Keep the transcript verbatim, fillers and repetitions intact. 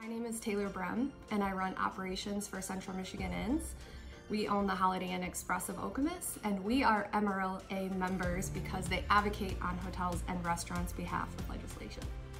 My name is Taylor Brehm, and I run operations for Central Michigan Inns. We own the Holiday Inn Express of Okemos, and we are M R L A members because they advocate on hotels and restaurants' behalf with legislation.